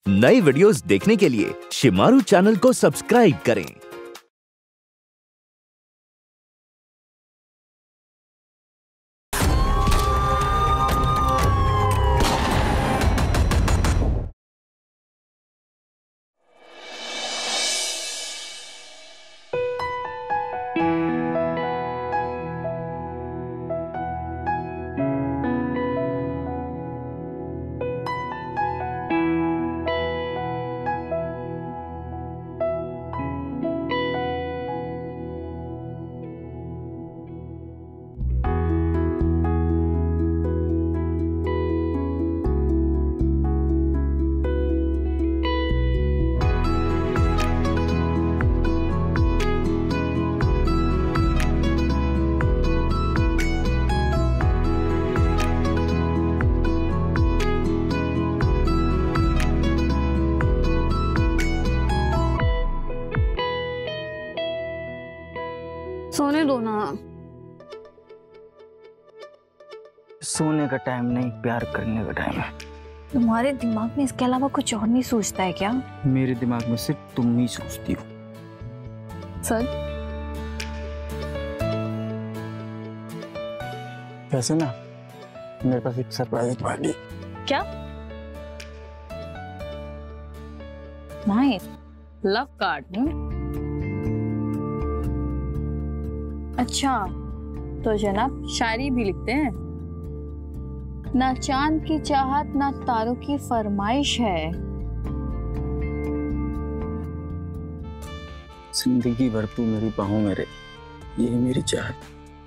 नई वीडियोस देखने के लिए शिमारू चैनल को सब्सक्राइब करें। सोने दो ना। सोने का टाइम नहीं, प्यार करने का टाइम है। तुम्हारे दिमाग में इसके अलावा कुछ और नहीं सोचता है क्या? मेरे दिमाग में सिर्फ तुम ही सोचती हो। सच? वैसे ना मेरे पास एक सरप्राइज पार्टी। क्या? Nice, love card. अच्छा, तो जनाब शायरी भी लिखते हैं? ना चांद की चाहत ना तारों की फरमाइश है। जिंदगी भर तू मेरी बाहों में रहे, ये मेरी चाहत।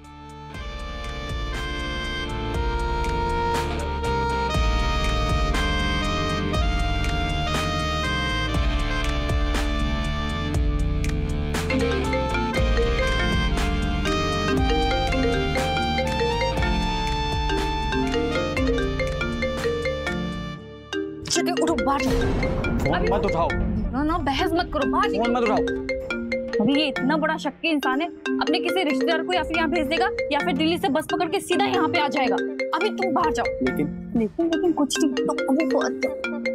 उठो, बाहर फोन मत उठाओ। ना बहस मत करो, बाहर फोन मत उठाओ। अभी ये इतना बड़ा शक्की इंसान है, अपने किसी रिश्तेदार को या फिर यहाँ भेज देगा या फिर दिल्ली से बस पकड़ के सीधा यहाँ पे आ जाएगा। अभी तुम बाहर जाओ। लेकिन कुछ नहीं, तो अभी बहुत।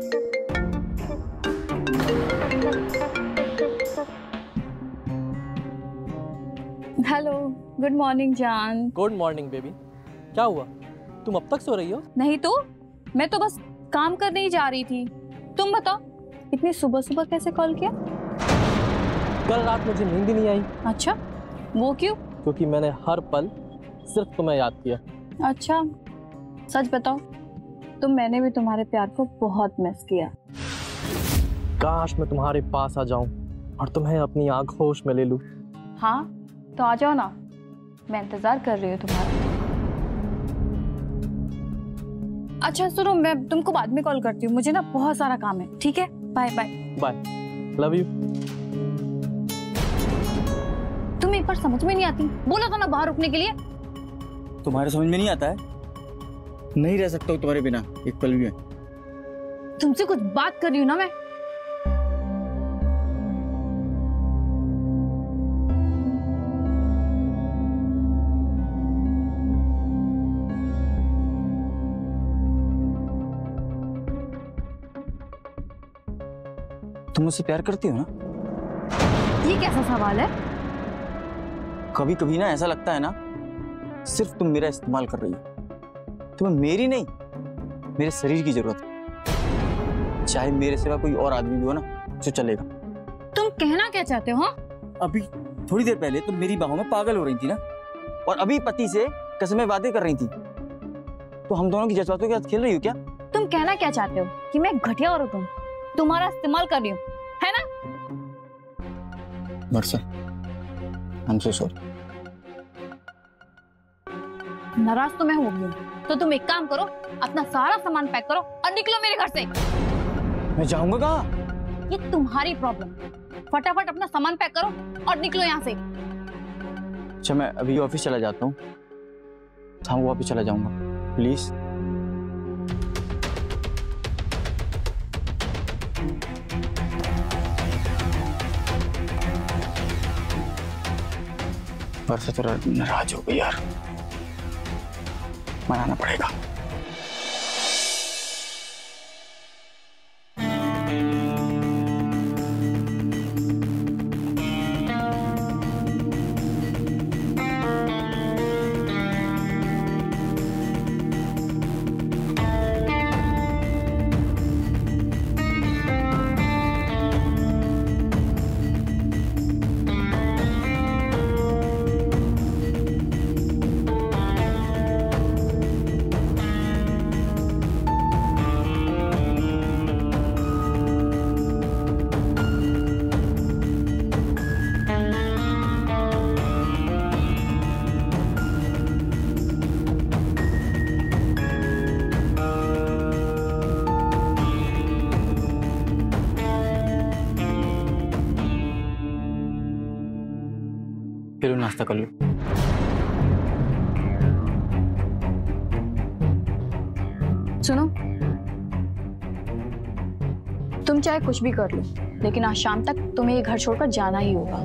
हेलो, गुड मॉर्निंग जान। Good morning baby. क्या हुआ, तुम अब तक सो रही हो? नहीं तो मैं तो बस काम करने ही जा रही थी। तुम बताओ, इतनी सुबह सुबह कैसे कॉल किया? कल रात मुझे नींद ही नहीं आई। अच्छा, वो क्यों? क्योंकि मैंने हर पल सिर्फ तुम्हें याद किया। अच्छा, सच बताओ तो मैंने भी तुम्हारे प्यार को बहुत मिस किया। काश मैं तुम्हारे पास आ जाऊं और तुम्हें अपनी आंखोश में ले लूं। हाँ तो आ जाओ ना, मैं इंतजार कर रही हूँ तुम्हारा। अच्छा सुनो, मैं तुमको बाद में कॉल करती हूँ, मुझे ना बहुत सारा काम है। ठीक है, bye bye. Bye, love you. तुम्हें एक बार समझ में नहीं आती? बोला था ना बाहर रुकने के लिए। तुम्हारे समझ में नहीं आता है? नहीं रह सकता हूँ तुम्हारे बिना एक पल भी। तुमसे कुछ बात कर रही हूँ ना मैं। तुम मुझसे प्यार करती हो ना? ये कैसा सवाल है? कभी कभी ना ऐसा लगता है ना, सिर्फ तुम मेरा इस्तेमाल कर रही हो। तुम्हें मेरी नहीं, मेरे शरीर की जरूरत है। चाहे मेरे सिवा कोई और आदमी भी हो ना तो चलेगा। तुम कहना क्या चाहते हो? अभी थोड़ी देर पहले तुम मेरी बाहों में पागल हो रही थी ना, और अभी पति से कसमें वादे कर रही थी। तो हम दोनों की जज्बातों के साथ खेल रही हो क्या? तुम कहना क्या चाहते हो कि मैं घटिया औरत हूँ, तुम्हारा इस्तेमाल कर रही हूँ, है ना? वर्षा, I'm so sorry। नाराज तो मैं हो गई हूँ, तो तुम एक काम करो, अपना सारा सामान पैक करो और निकलो मेरे घर से। मैं जाऊंगा कहाँ? ये तुम्हारी प्रॉब्लम। फटाफट अपना सामान पैक करो और निकलो यहाँ से। अच्छा, मैं अभी ऑफिस चला जाता हूँ, शाम को वापस चला जाऊंगा, प्लीज। वर्षा तेरा नाराज हो गई यार, मनाना पड़ेगा। चलो नाश्ता कर लो। सुनो, तुम चाहे कुछ भी कर लो, लेकिन आज शाम तक तुम्हें ये घर छोड़कर जाना ही होगा।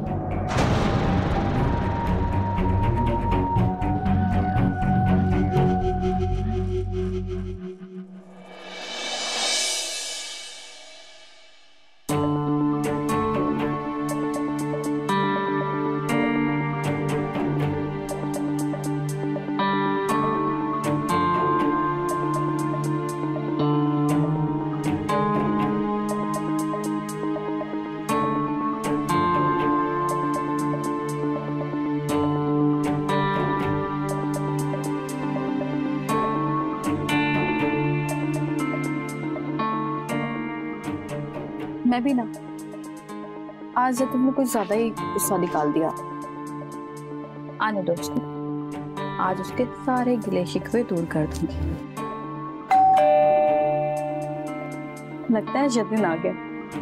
मैं भी ना, आज जतिन ने कुछ ज्यादा ही गुस्सा निकाल दिया। आने दो उसको, आज उसके सारे गिले शिकवे दूर कर दूंगी। लगता है जतिन आ गया।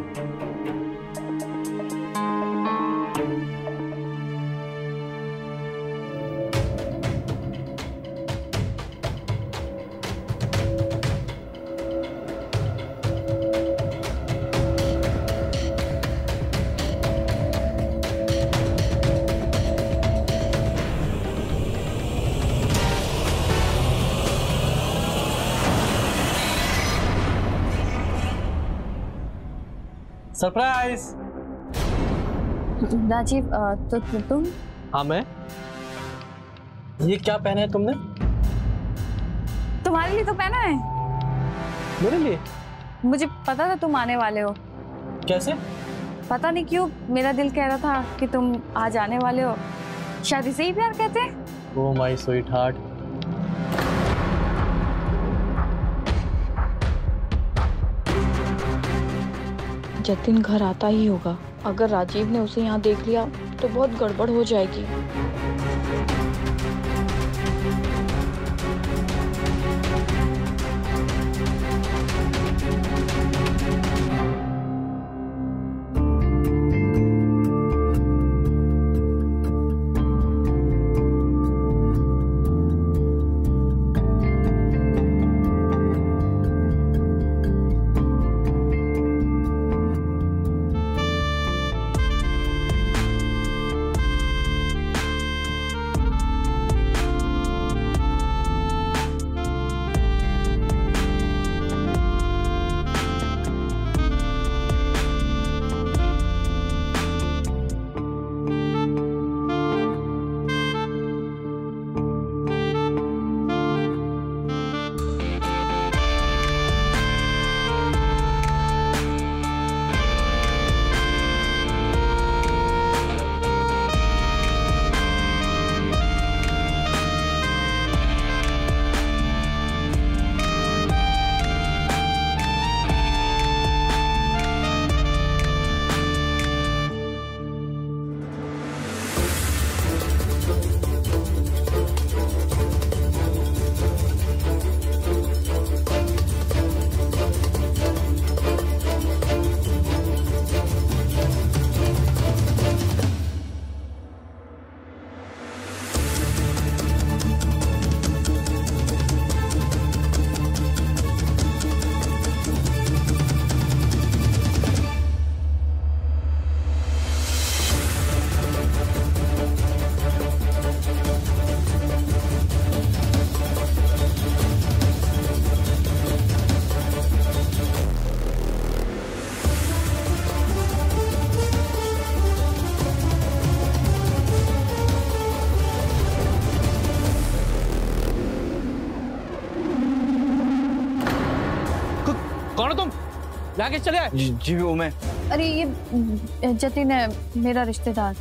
सरप्राइज। राजीव, तो तुम? हाँ मैं। ये क्या पहना है तुमने? तुम्हारे लिए तो पहना है। मेरे लिए? मुझे पता था तुम आने वाले हो। कैसे? पता नहीं क्यों मेरा दिल कह रहा था कि तुम आज आने वाले हो। शायद इसे ही प्यार कहते हैं। Oh my sweet heart. Jatin घर आता ही होगा। अगर राजीव ने उसे यहाँ देख लिया तो बहुत गड़बड़ हो जाएगी। कौन हो तुम? यहाँ कैसे चले आए? जी वो मैं। अरे ये जतिन है, मेरा रिश्तेदार।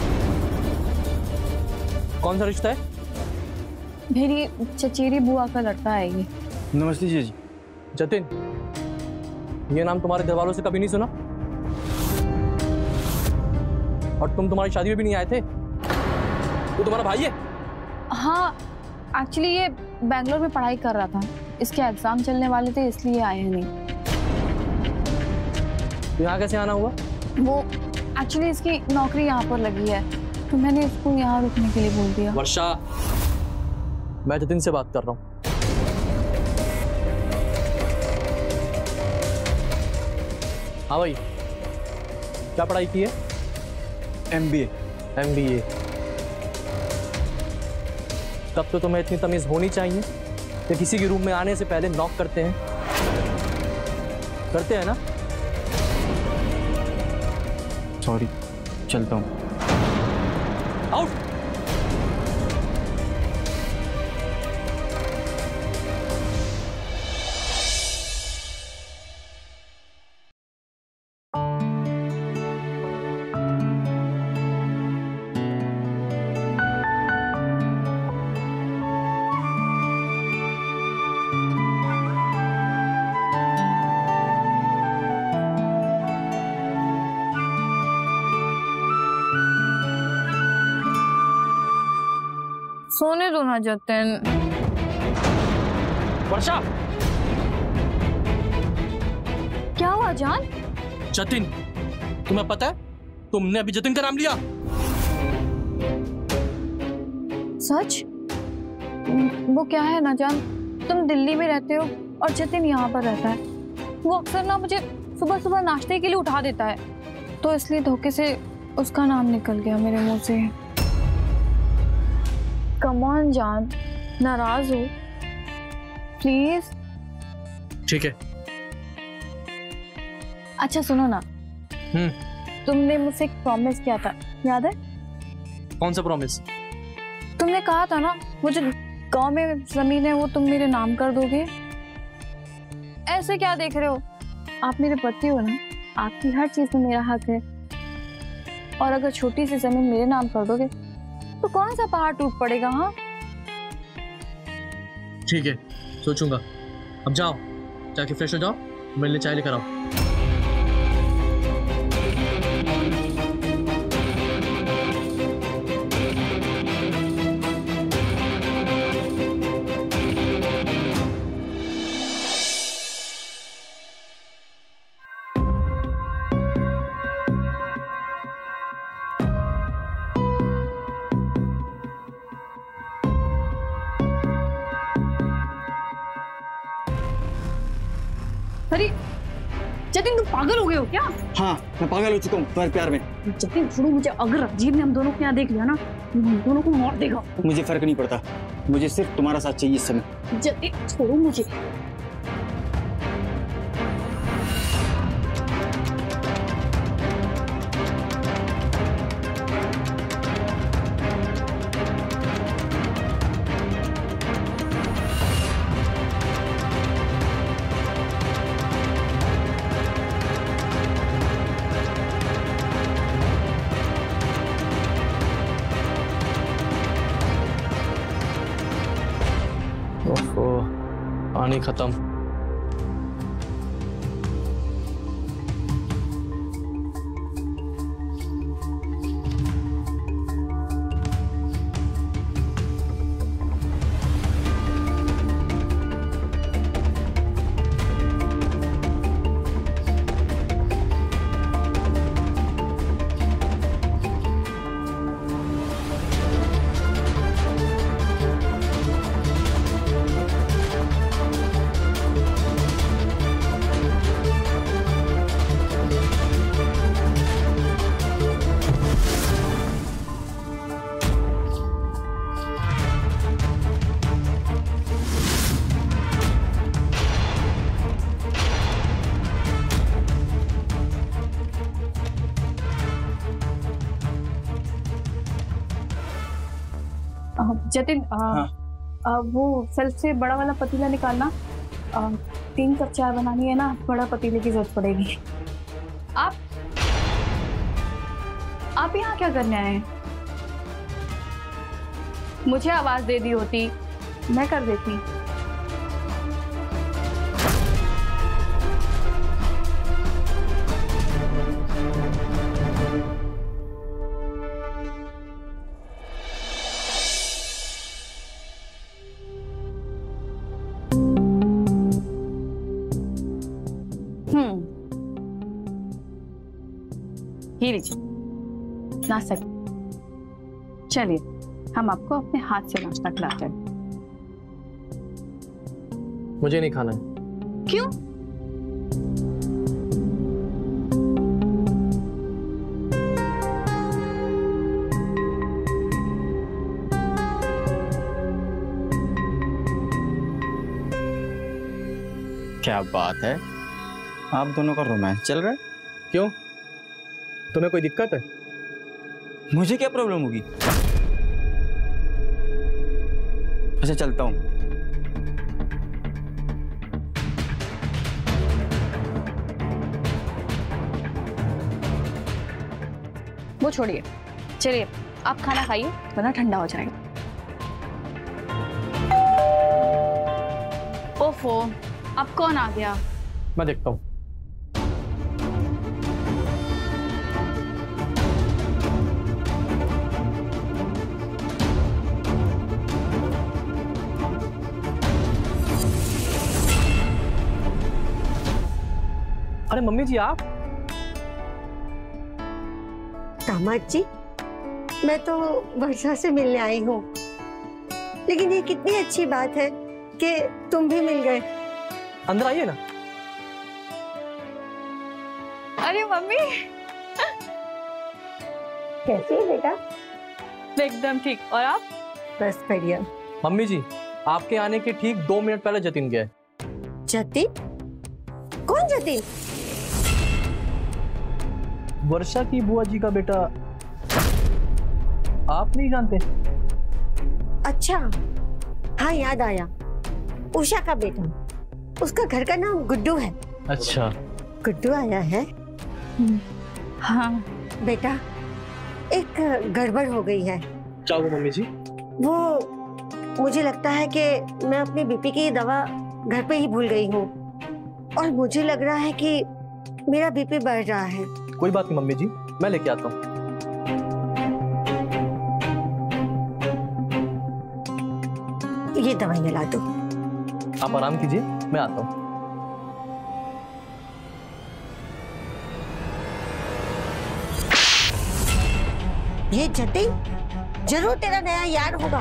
कौन सा रिश्ता है? मेरी चचेरी बुआ का लड़का है ये। नमस्ते जी। जतिन, ये नाम तुम्हारे घर वालों से कभी नहीं सुना? और तुम तुम्हारी शादी में भी नहीं आए थे? वो तुम्हारा भाई है? हाँ, एक्चुअली ये बैंगलोर में पढ़ाई कर रहा था। इसके एग्जाम चलने वाले थे, इसलिए आए हैं नहीं। तो यहाँ कैसे आना हुआ? वो एक्चुअली इसकी नौकरी यहाँ पर लगी है, तो मैंने इसको यहाँ रुकने के लिए बोल दिया। वर्षा, मैं जतिन से बात कर रहा हूँ। हाँ भाई, क्या पढ़ाई की है? MBA। MBA। तब तो तुम्हें इतनी तमीज होनी चाहिए कि किसी के रूम में आने से पहले नॉक करते हैं ना? सॉरी, चलता हूँ। आउट। सोने दो ना जतिन। वर्षा, क्या हुआ जान? जतिन, तुम्हें पता है तुमने अभी जतिन का नाम लिया? सच? वो क्या है ना जान, तुम दिल्ली में रहते हो और जतिन यहाँ पर रहता है। वो अक्सर ना मुझे सुबह सुबह नाश्ते के लिए उठा देता है, तो इसलिए धोखे से उसका नाम निकल गया मेरे मुंह से। कम ऑन जान, नाराज हो प्लीज। ठीक है। अच्छा सुनो ना, तुमने मुझसे एक प्रॉमिस किया था, याद है? कौन सा प्रॉमिस? तुमने कहा था ना वो जो गांव में जमीन है वो तुम मेरे नाम कर दोगे। ऐसे क्या देख रहे हो? आप मेरे पति हो ना, आपकी हर चीज में मेरा हक है। और अगर छोटी सी जमीन मेरे नाम कर दोगे तो कौन सा पहाड़ टूट पड़ेगा? हाँ ठीक है, सोचूंगा। अब जाओ, जाके फ्रेश हो जाओ, मेरे लिए चाय लेकर आओ। अरे जतिन, तुम पागल हो गए हो क्या? हाँ, मैं पागल हो चुका हूँ तुम्हारे प्यार में। जतिन छोड़ो मुझे। अगर राजीव ने हम दोनों को यहाँ देख लिया ना, तो हम दोनों को मार देगा। मुझे फर्क नहीं पड़ता, मुझे सिर्फ तुम्हारा साथ चाहिए इस समय। जतिन छोड़ो मुझे। ओफो, पानी खत्म। जतिन, वो सेल्फ से बड़ा वाला पतीला निकालना। 3 कप चाय बनानी है ना, बड़ा पतीले की जरूरत पड़ेगी। आप यहाँ क्या करने आए हैं? मुझे आवाज दे दी होती, मैं कर देती। ही लीजिए नाश्ता। चलिए हम आपको अपने हाथ से नाश्ता खिलाते हैं। मुझे नहीं खाना है। क्यों? क्या बात है, आप दोनों का रोमांस चल रहा है? क्यों, तुम्हें कोई दिक्कत है? मुझे क्या प्रॉब्लम होगी? अच्छा चलता हूँ। वो छोड़िए, चलिए आप खाना खाइए वरना ठंडा हो जाएगा। ओफो, अब कौन आ गया? मैं देखता हूँ। अरे मम्मी जी, आप? दामाद जी, मैं तो वर्षा से मिलने आई हूँ, लेकिन ये कितनी अच्छी बात है कि तुम भी मिल गए। अंदर आइए ना। अरे मम्मी, कैसी है बेटा? एकदम ठीक। और आप? बस बढ़िया। मम्मी जी, आपके आने के ठीक 2 मिनट पहले जतिन गया है। जतिन? कौन जतिन? वर्षा की बुआ जी का बेटा। आप नहीं जानते? अच्छा, हाँ याद आया, उषा का बेटा। उसका घर का नाम गुड्डू है। अच्छा, गुड्डू आया है? हाँ बेटा, एक गड़बड़ हो गई है। क्या हुआ मम्मी जी? वो मुझे लगता है कि मैं अपनी बीपी की दवा घर पे ही भूल गई हूँ, और मुझे लग रहा है कि मेरा बीपी बढ़ रहा है। कोई बात नहीं मम्मी जी, मैं लेके आता हूँ। ये दवाइयाँ ला दो। आप आराम कीजिए, मैं आता हूँ। ये जतिन जरूर तेरा नया यार होगा।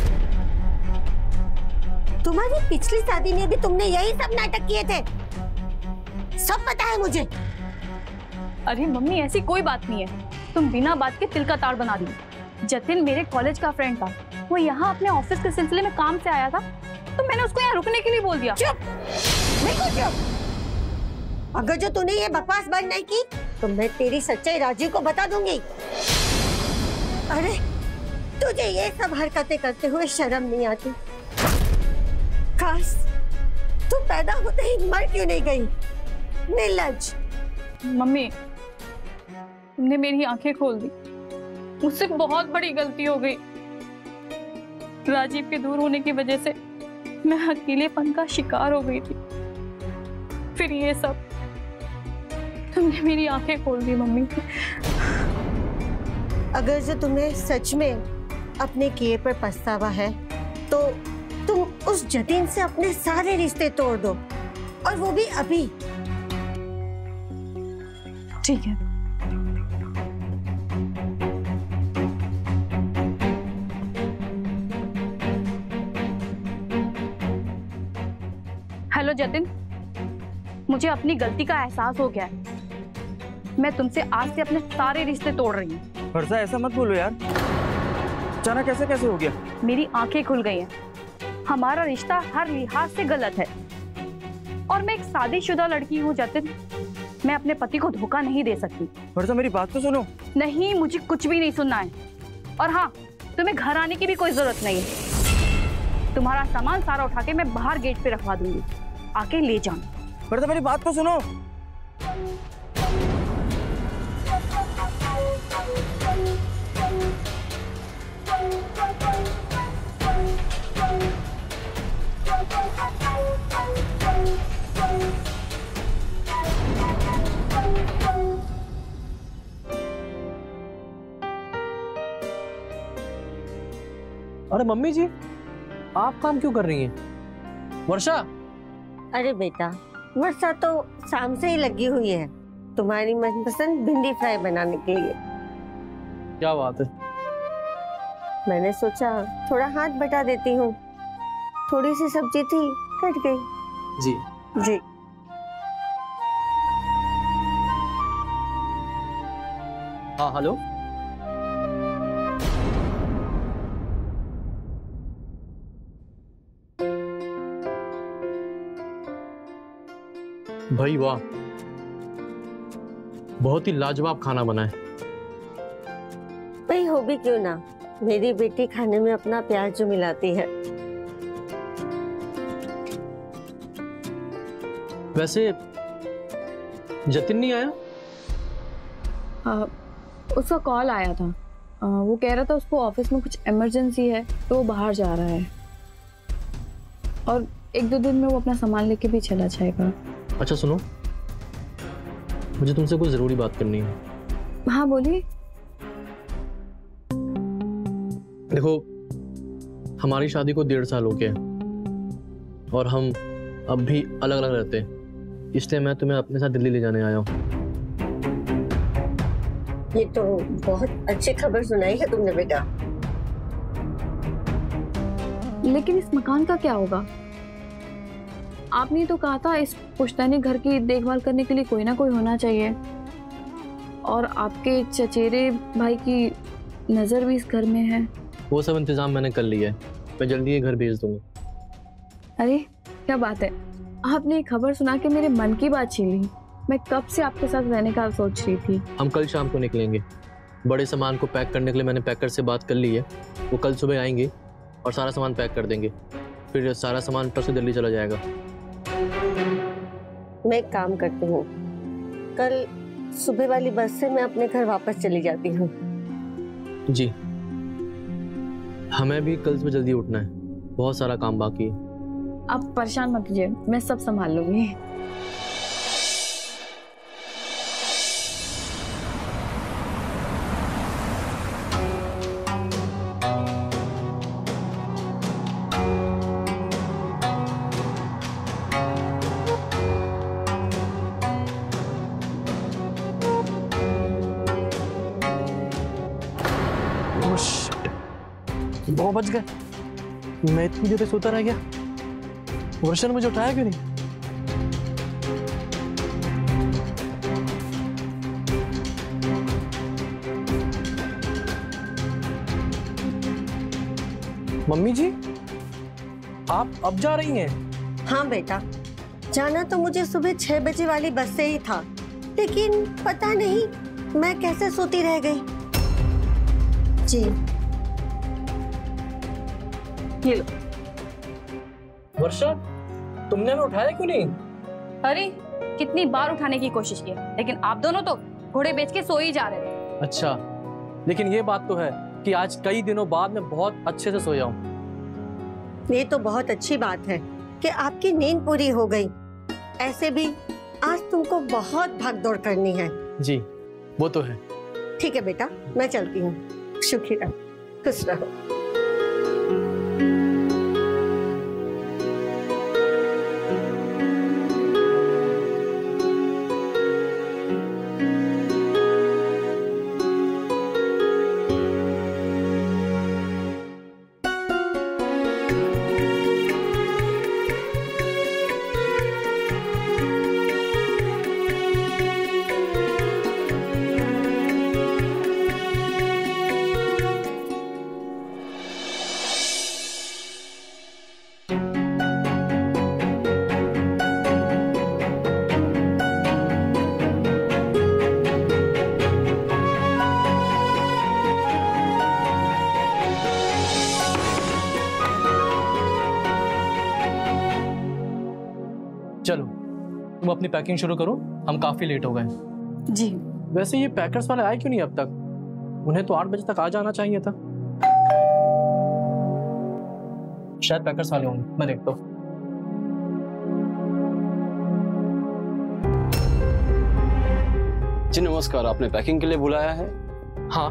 तुम्हारी पिछली शादी में भी तुमने यही सब नाटक किए थे, सब पता है मुझे। अरे मम्मी, ऐसी कोई बात नहीं है, तुम बिना बात के तिल का ताड़ बना दी। जतिन मेरे कॉलेज का फ्रेंड था, वो यहाँ अपने ऑफिस के सिलसिले में काम से आया था, तो मैंने उसको यहाँ रुकने के लिए बोल दिया। चुप, बिल्कुल चुप। अगर जो तूने ये बकवास बंद नहीं की तो मैं तेरी सच्चाई राजीव को बता दूंगी। अरे तुझे ये सब हरकतें करते हुए शर्म नहीं आती? काश तू पैदा होते ही मर क्यों नहीं गई, निर्लज्ज। मम्मी, तुमने मेरी आंखें खोल दी, मुझसे बहुत बड़ी गलती हो गई। राजीव के दूर होने की वजह से मैं अकेलेपन का शिकार हो गई थी। फिर ये सब, तुमने मेरी आंखें खोल दी मम्मी। अगर जो तुम्हें सच में अपने किए पर पछतावा है तो तुम उस जतिन से अपने सारे रिश्ते तोड़ दो, और वो भी अभी। ठीक है। हेलो जतिन, मुझे अपनी गलती का एहसास हो गया है। मैं तुमसे आज से अपने सारे रिश्ते तोड़ रही हूँ। वर्षा, ऐसा मत बोलो यार, अचानक कैसे हो गया? मेरी आंखें खुल गई हैं। हमारा रिश्ता हर लिहाज से गलत है, और मैं एक शादीशुदा लड़की हूँ जतिन। मैं अपने पति को धोखा नहीं दे सकती। वर्षा, मेरी बात तो सुनो। नहीं, मुझे कुछ भी नहीं सुनना है। और हाँ, तुम्हें घर आने की भी कोई जरूरत नहीं है। तुम्हारा सामान सारा उठा के मैं बाहर गेट पे रखवा दूंगी, आके ले जाना। वर्षा, मेरी बात तो सुनो। अरे मम्मी जी, आप काम क्यों कर रही हैं? वर्षा। अरे बेटा, वर्षा तो शाम से ही लगी हुई है तुम्हारी मनपसंद भिंडी फ्राई बनाने के लिए। क्या बात है। मैंने सोचा थोड़ा हाथ बटा देती हूँ। थोड़ी सी सब्जी थी, कट गई। जी जी। हाँ हेलो। भाई वाह, बहुत ही लाजवाब खाना बना है। भाई हो भी क्यों ना, मेरी बेटी खाने में अपना प्यार जो मिलाती है। वैसे जतिन नहीं आया? उसका कॉल आया था। वो कह रहा था उसको ऑफिस में कुछ इमरजेंसी है तो वो बाहर जा रहा है और 1-2 दिन में वो अपना सामान लेके भी चला जाएगा। अच्छा सुनो, मुझे तुमसे कुछ जरूरी बात करनी है। हाँ बोलिए। देखो, हमारी शादी को 1.5 साल हो गया और हम अब भी अलग अलग रहते हैं, इसलिए मैं तुम्हें अपने साथ दिल्ली ले जाने आया हूँ। ये तो बहुत अच्छी खबर सुनाई है तुमने बेटा। लेकिन इस मकान का क्या होगा? आपने तो कहा था इस पुश्तैनी घर की देखभाल करने के लिए कोई ना कोई होना चाहिए, और आपके चचेरे भाई की नजर भी इस घर में है। वो सब इंतजाम मैंने कर लिया है, मैं जल्दी ये घर भेज दूंगा। अरे क्या बात है, आपने ये खबर सुना के मेरे मन की बात छीन ली। मैं कब से आपके साथ रहने का सोच रही थी। हम कल शाम को निकलेंगे। बड़े सामान को पैक करने के लिए मैंने पैकर से बात कर ली है, वो कल सुबह आएंगे और सारा सामान पैक कर देंगे, फिर सारा सामान ट्रक से दिल्ली चला जाएगा। मैं एक काम करती हूँ, कल सुबह वाली बस से मैं अपने घर वापस चली जाती हूँ। जी, हमें भी कल सुबह जल्दी उठना है, बहुत सारा काम बाकी है। आप परेशान मत कीजिए, मैं सब संभाल लूंगी। बहुत बच गए, मैं इतनी देर तक सोता रह गया। वर्षा ने मुझे उठाया क्यों नहीं? मम्मी जी, आप अब जा रही हैं? हाँ बेटा, जाना तो मुझे सुबह 6 बजे वाली बस से ही था, लेकिन पता नहीं मैं कैसे सोती रह गई। जी ये लो। वर्षा, तुमने हमें उठाया क्यों नहीं? अरे कितनी बार उठाने की कोशिश की, लेकिन आप दोनों तो घोड़े बेच के सो ही जा रहे थे। अच्छा, लेकिन ये बात तो है कि आज कई दिनों बाद मैं बहुत अच्छे से सोया हूँ। ये तो बहुत अच्छी बात है कि आपकी नींद पूरी हो गई। ऐसे भी आज तुमको बहुत भागदौड़ करनी है। जी वो तो है। ठीक है बेटा, मैं चलती हूँ। शुक्रिया, खुश रहो। चलो तुम अपनी पैकिंग शुरू करो, हम काफी लेट हो गए। जी। वैसे ये पैकर्स वाले आए क्यों नहीं अब तक? उन्हें तो 8 बजे तक आ जाना चाहिए था। शायद पैकर्स वाले होंगे, मैं देखता हूँ। जी नमस्कार, आपने पैकिंग के लिए बुलाया है? हाँ,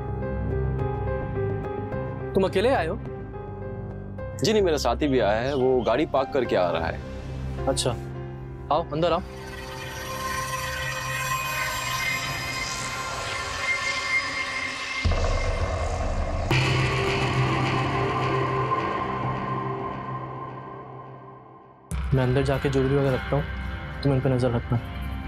तुम अकेले आए हो? जी नहीं, मेरा साथी भी आया है, वो गाड़ी पार्क करके आ रहा है। अच्छा, आओ अंदर आओ। मैं अंदर जाके ज्वेलरी वगैरह रखता हूँ, तुम इन पर नजर रखना।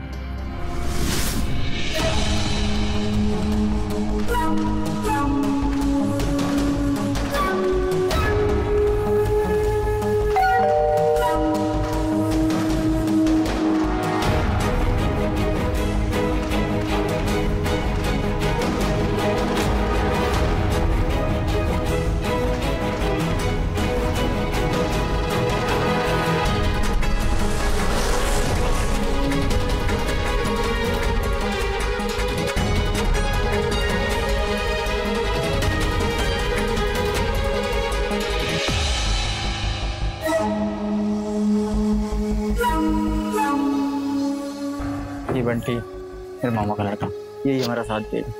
ये बंटी मेरे मामा का लड़का, यही हमारा साथ देगा।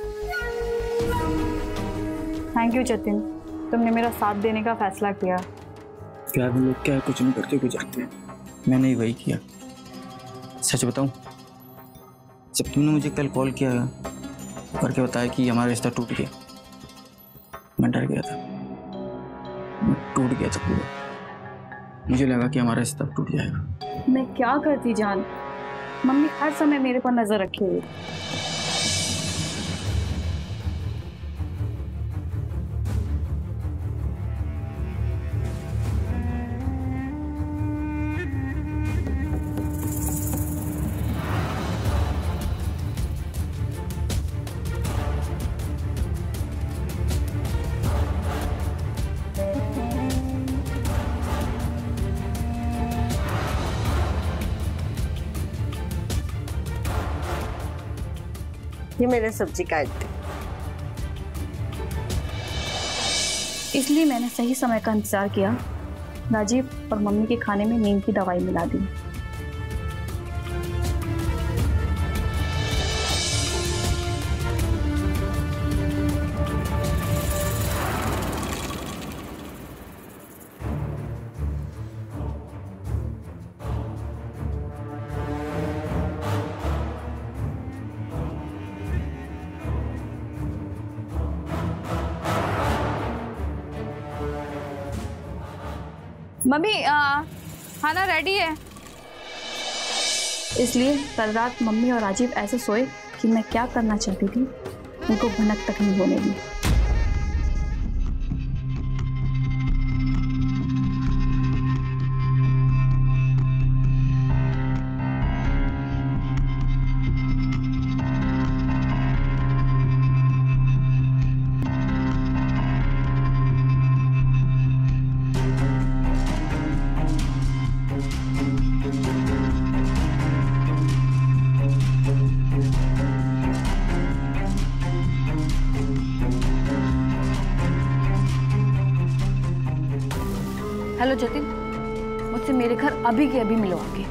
थैंक यू जतिन, तुमने मेरा साथ देने का फैसला किया। प्यार में लोग क्या कुछ नहीं करते गुजरते हैं, मैंने ही वही किया। सच बताऊं, जब तुमने मुझे कल कॉल किया करके बताया कि हमारा रिश्ता टूट गया, मैं डर गया था, मैं टूट गया था पूरा। मुझे लगा कि हमारा रिश्ता टूट जाएगा। मैं क्या करती जान, मम्मी हर समय मेरे पर नजर रखे हुए। ये मेरे सब्जी काट दे। इसलिए मैंने सही समय का इंतजार किया। राजीव और मम्मी के खाने में नींद की दवाई मिला दी। मम्मी खाना रेडी है। इसलिए कल रात मम्मी और राजीव ऐसे सोए कि मैं क्या करना चाहती थी उनको भनक तक नहीं होने दी। हेलो जतिन, मुझसे मेरे घर अभी के अभी मिलो आके।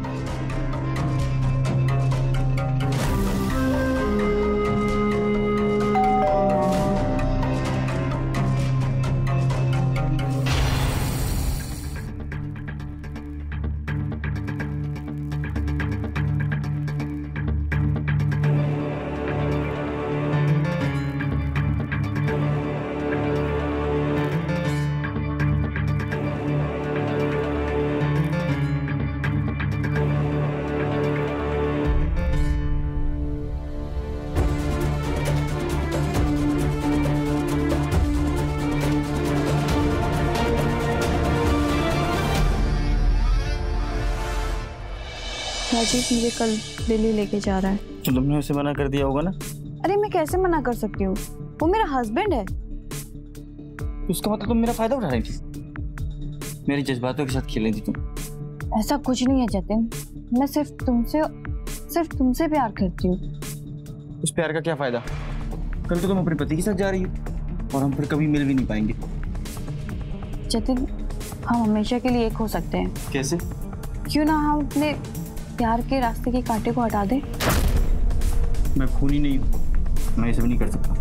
राजीव मुझे कल दिल्ली लेके जा रहा है। तो तुमने उसे मना कर दिया होगा ना? अरे मैं कैसे मना कर सकती हूँ, वो मेरा हस्बैंड है। उसका मतलब तुम मेरा फायदा उठा रही थी, मेरे जज्बातों के साथ खेल रही थी तुम। ऐसा कुछ नहीं है जतिन, मैं सिर्फ तुमसे प्यार करती हूँ। उस प्यार का क्या फायदा? कल तो तुम अपने पति के साथ जा रही हो और हम फिर कभी मिल भी नहीं पाएंगे। जतिन, हम हमेशा के लिए एक हो सकते हैं। कैसे? क्यों ना हम अपने प्यार के रास्ते के कांटे को हटा दें। मैं खूनी नहीं हूँ, मैं ये सब नहीं कर सकता।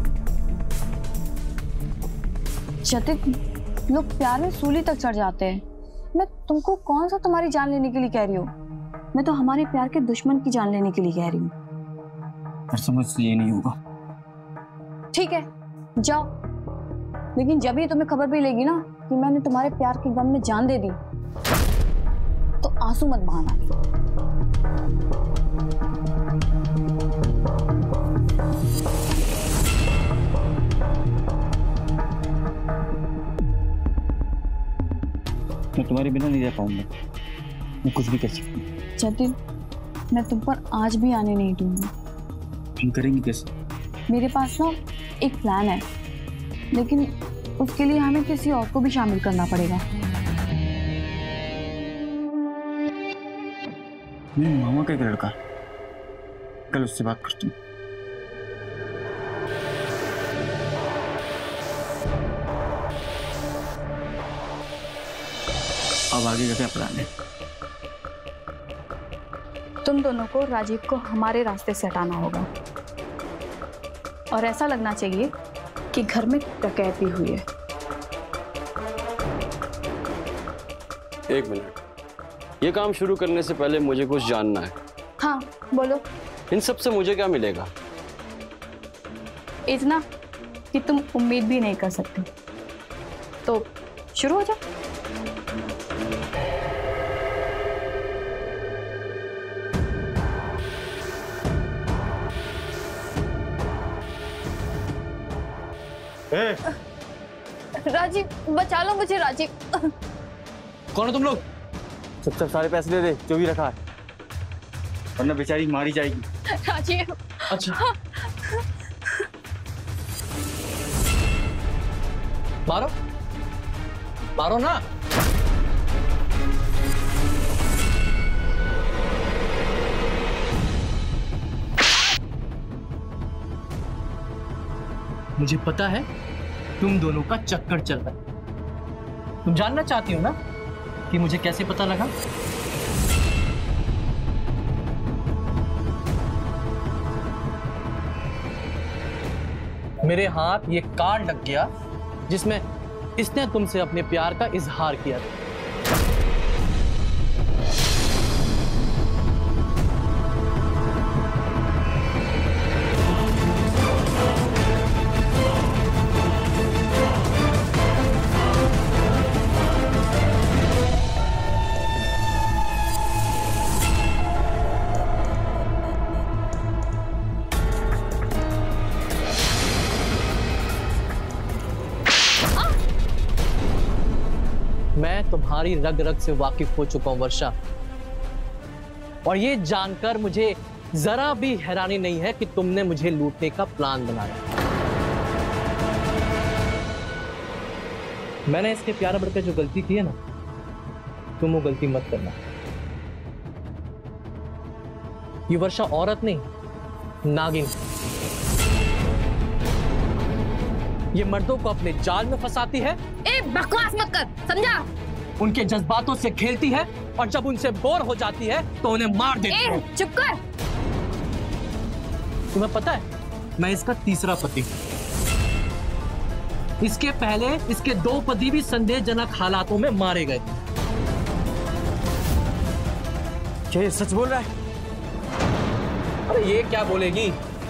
जतिन, लोग प्यार में सूली तक चढ़ जाते हैं। मैं तुमको कौन सा तुम्हारी जान लेने के लिए कह रही हूँ, मैं तो हमारे प्यार के दुश्मन की जान लेने के लिए कह रही हूँ। पर समझ से ये नहीं होगा। ठीक है, जाओ, लेकिन जब ही तुम्हें खबर भी लेगी ना कि मैंने तुम्हारे प्यार के गम में जान दे दी, तो आंसू मत बहाना। मैं तुम्हारे बिना नहीं रह पाऊंगा, मैं कुछ भी कर सकता हूँ। जतिन, मैं तुम पर आज भी आने नहीं दूंगी। हम करेंगे कैसे? मेरे पास ना एक प्लान है, लेकिन उसके लिए हमें किसी और को भी शामिल करना पड़ेगा। मेरे मामा का एक लड़का, कल उससे बात करती हूँ। अब आगे का क्या प्लान है? तुम दोनों को राजीव को हमारे रास्ते से हटाना होगा और ऐसा लगना चाहिए कि घर में डकैती हुई है। एक मिनट, ये काम शुरू करने से पहले मुझे कुछ जानना है। हाँ बोलो। इन सब से मुझे क्या मिलेगा? इतना कि तुम उम्मीद भी नहीं कर सकते। तो शुरू हो जाओ। राजीव, बचा लो मुझे। राजीव, कौन हो तुम लोग? सब सारे पैसे दे दे जो भी रखा है, वरना बेचारी मारी जाएगी। राजीव। अच्छा, मारो मारो ना। मुझे पता है तुम दोनों का चक्कर चल रहा है। तुम जानना चाहती हो ना कि मुझे कैसे पता लगा? मेरे हाथ ये कार्ड लग गया जिसमें इसने तुमसे अपने प्यार का इजहार किया था। मैं तुम्हारी रग रग से वाकिफ हो चुका हूं वर्षा, और ये जानकर मुझे जरा भी हैरानी नहीं है कि तुमने मुझे लूटने का प्लान बनाया। मैंने इसके प्यार बढ़कर जो गलती की है ना, तुम वो गलती मत करना। ये वर्षा औरत नहीं, नागिन। ये मर्दों को अपने जाल में फंसाती है। ए, बकवास मत कर, समझा? उनके जज्बातों से खेलती है और जब उनसे बोर हो जाती है तो उन्हें मार देती है। चुप कर। तुम्हें पता है मैं इसका तीसरा पति हूं। इसके पहले इसके 2 पति भी संदेहजनक हालातों में मारे गए। क्या ये सच बोल रहा है? अरे ये क्या बोलेगी?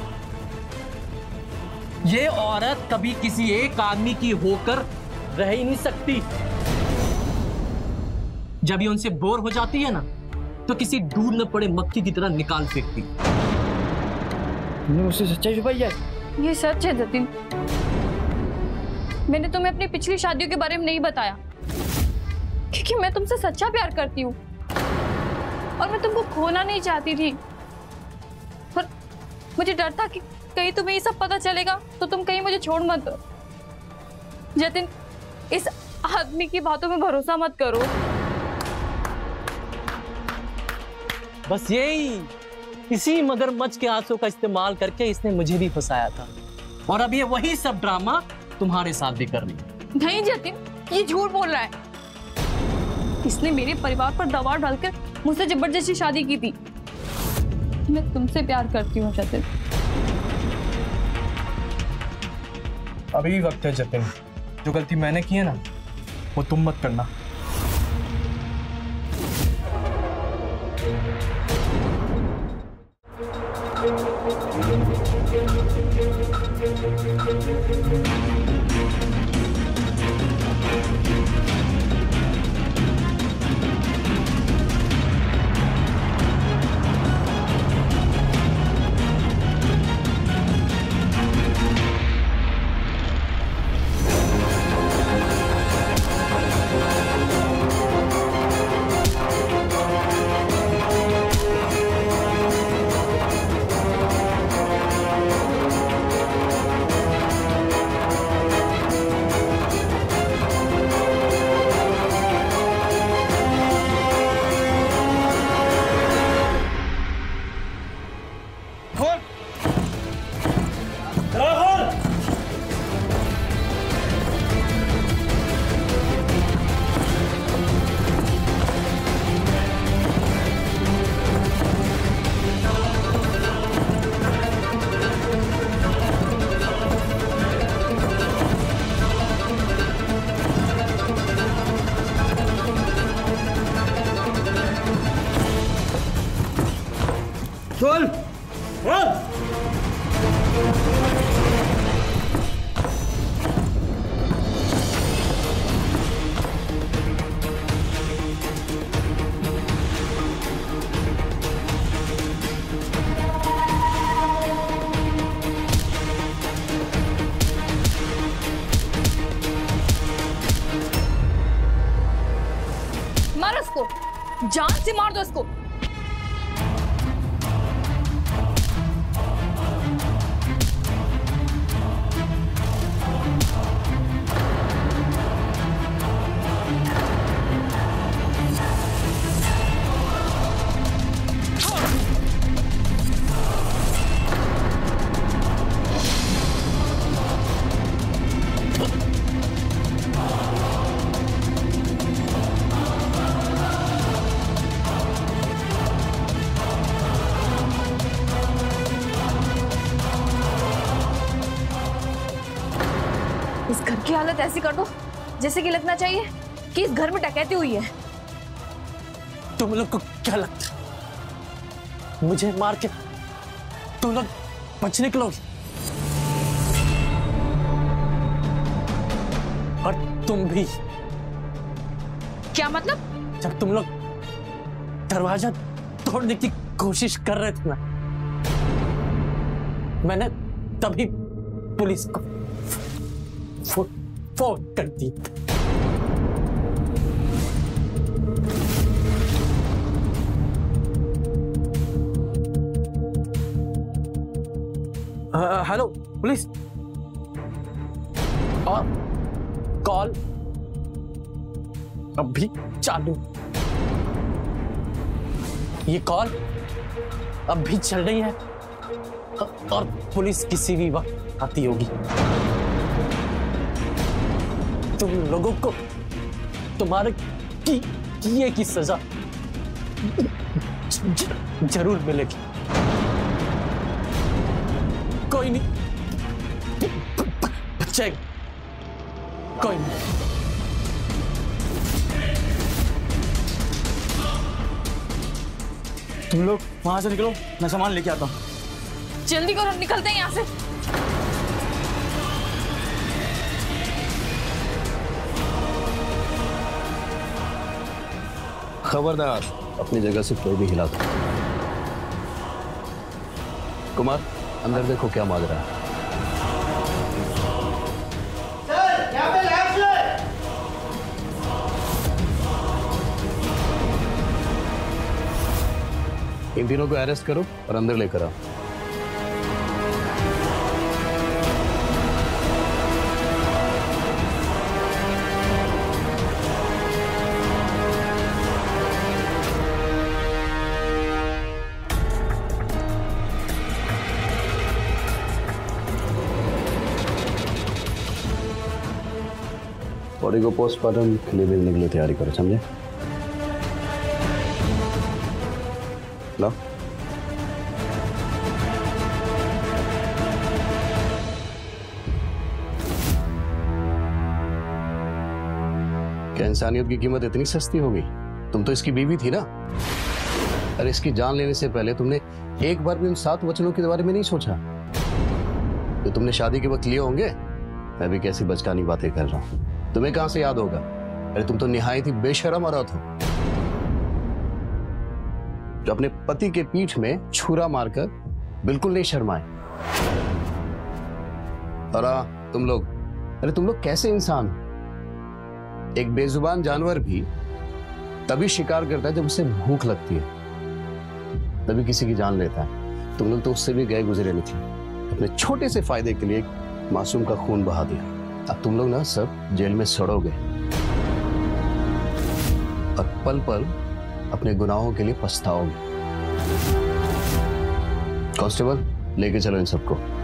ये औरत कभी किसी एक आदमी की होकर रह ही नहीं सकती। जब ये उनसे बोर हो जाती है ना, तो किसी दूध में पड़े मक्खी की तरह निकाल फेंकती। तुमने मुझसे सच्चाई छुपाई है? ये सच है जतिन। मैंने तुम्हें अपनी पिछली शादियों के बारे में नहीं बताया, क्योंकि मैं तुमसे सच्चा प्यार करती हूँ और मैं तुमको खोना नहीं चाहती थी। पर मुझे डर था कि कहीं तुम्हें ये सब पता चलेगा तो तुम कहीं मुझे छोड़ मत दो। जतिन, इस आदमी की बातों में भरोसा मत करो। बस यही, इसी मगरमच्छ के आंसू का इस्तेमाल करके इसने मुझे भी फंसाया था, और अब ये वही सब ड्रामा तुम्हारे साथ भी कर रही है। नहीं जतिन, ये झूठ बोल रहा है। इसने मेरे परिवार पर दबाव डालकर मुझसे जबरदस्ती शादी की थी। मैं तुमसे प्यार करती हूँ जतिन। अभी भी वक्त है जतिन, जो गलती मैंने की है ना, वो तुम मत करना। जान से मार दो इसको। इस घर की हालत ऐसी कर दो जैसे कि लगना चाहिए कि इस घर में डकैती हुई है। तुम लोग को क्या लगता है मुझे मार के तुम लोग बच निकलोगे? और तुम भी। क्या मतलब? जब तुम लोग दरवाजा तोड़ने की कोशिश कर रहे थे ना, मैंने तभी पुलिस को फोन कर दी। Hello police. और कॉल अभी चालू। ये कॉल अभी चल रही है और पुलिस किसी भी वक्त आती होगी। तुम लोगों को तुम्हारे किए की सजा जरूर मिलेगी। कोई नहीं बचेगा, कोई नहीं। तुम लोग वहां से निकलो, मैं सामान लेके आता हूँ। जल्दी करो, निकलते हैं यहाँ से। खबरदार, अपनी जगह से कोई भी हिला दो। कुमार, अंदर देखो क्या मांग रहा है। इन तीनों को अरेस्ट करो और अंदर लेकर आओ। बॉडी को पोस्टमार्टम के लिए भेजने के लिए तैयारी करो, समझे? लो। क्या इंसानियत की कीमत इतनी सस्ती हो गई? तुम तो इसकी बीवी थी ना। अरे इसकी जान लेने से पहले तुमने एक बार भी उन 7 वचनों के बारे में नहीं सोचा जो तुमने शादी के वक्त लिए होंगे। मैं भी कैसी बचकानी बातें कर रहा हूं, तुम्हें कहां से याद होगा? अरे तुम तो निहायत ही बेशर्म औरत हो जो अपने पति के पीठ में छुरा मारकर बिल्कुल नहीं शर्माए। और तुम लोग, अरे तुम लोग कैसे इंसान हो? एक बेजुबान जानवर भी तभी शिकार करता है जब उसे भूख लगती है, तभी किसी की जान लेता है। तुम लोग तो उससे भी गए गुजरे निकले, अपने छोटे से फायदे के लिए एक मासूम का खून बहा दिया। अब तुम लोग ना सब जेल में सड़ोगे और पल पल अपने गुनाहों के लिए पछताओगे। कांस्टेबल, लेके चलो इन सबको।